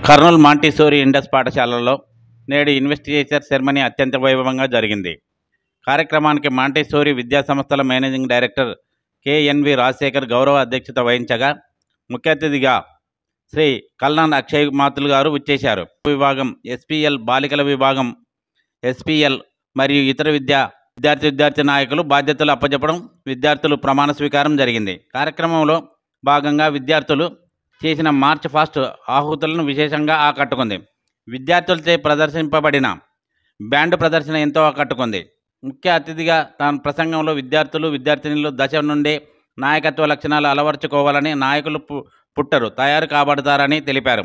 Kurnool Montessori Indus పాఠశాలలో నేడు investigation ceremony అత్యంత వైభవంగా జరిగింది. కార్యక్రమానికి మాంటిసోరీ విద్యాసంస్థల మేనేజింగ్ డైరెక్టర్ కెఎన్వి రాజశేఖర్ గౌరవ అధ్యక్షత వహించగా ముఖ్య అతిథిగా శ్రీ కల్నాన్ అక్షయ్ మాతులు గారు విచ్చేశారు. విభాగం ఎస్పీఎల్, బాలికల విభాగం ఎస్పీఎల్ మరియు ఇతర విద్యార్థి నాయకులు బాధ్యతలు అప్పచెప్పడం, విద్యార్థులు ప్రమాణ స్వీకారం జరిగింది. కార్యక్రమంలో భాగంగా విద్యార్థులు చేసిన మార్చ్ ఫాస్ట్ ఆహుతులను విశేషంగా ఆకట్టుకుంది. విద్యార్థులచే ప్రదర్శింపబడిన బ్యాండ్ ప్రదర్శన ఎంతో ఆకట్టుకుంది. ముఖ్య అతిథిగా తన ప్రసంగంలో విద్యార్థినులు దశ నుండే నాయకత్వ లక్షణాలు అలవర్చుకోవాలని, నాయకులు పుట్టరు తయారు కాబడతారని తెలిపారు.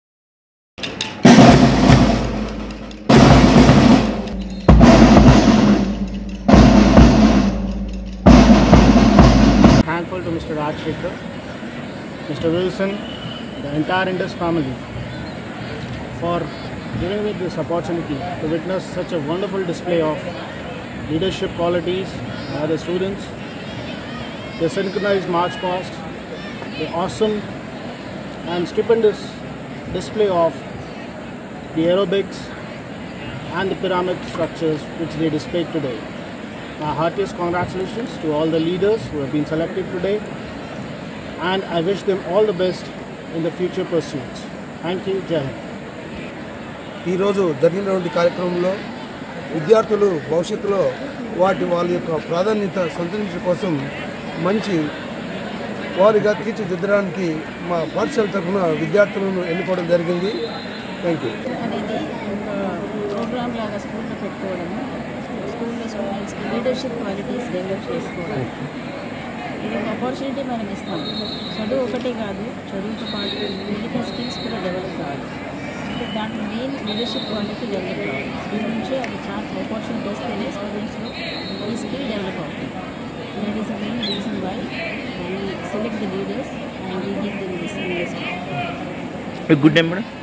Thankful to Mr. Rajshekar, Mr. Wilson, the entire Indus family for giving me this opportunity to witness such a wonderful display of leadership qualities by the students, the synchronized march past, the awesome and stupendous display of the aerobics and the pyramid structures which they displayed today. My heartiest congratulations to all the leaders who have been selected today, and I wish them all the best in the future pursuits. Thank you. Jai Hind. ఈ రోజు జరిగినటువంటి కార్యక్రమంలో విద్యార్థులు భవిష్యత్తులో వాళ్ళ యొక్క ప్రాధాన్యత సంతరించడం కోసం మంచి వారిగా తీర్చిదిద్దడానికి మా పాఠశాల తరఫున విద్యార్థులను ఎన్నుకోవడం జరిగింది. Thank you. అనేది ప్రోగ్రామ్ లాగా స్కూల్లో పెట్టుకోవడము, స్కూల్లో స్టూడెంట్స్కి లీడర్షిప్ క్వాలిటీస్ డెవలప్ చేసుకోవడం, ఇది ఒక ఆపర్చునిటీ మనం ఇస్తాం. చదువు ఒకటే కాదు, చదువుతో పాటు మిగతా స్కిల్స్ కూడా డెవలప్ కావాలి. అంటే దాంట్లో మెయిన్ లీడర్షిప్ క్వాలిటీ డెవలప్ కావాలి. స్కూల్ నుంచే అది ఛాన్స్ ఆపర్చునిటీ ఇస్తేనే స్టూడెంట్స్లో ఈ స్కిల్ డెవలప్ అవుతుంది. That is the main reason why we select the leaders and we give them this investment. Good day madam.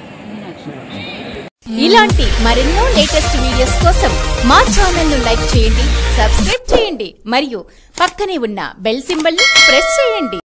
ఇలాంటి మరెన్నో లేటెస్ట్ వీడియోస్ కోసం మా ఛానల్ ను లైక్ చేయండి, సబ్స్క్రైబ్ చేయండి మరియు పక్కనే ఉన్న బెల్ సింబల్ ని ప్రెస్ చేయండి.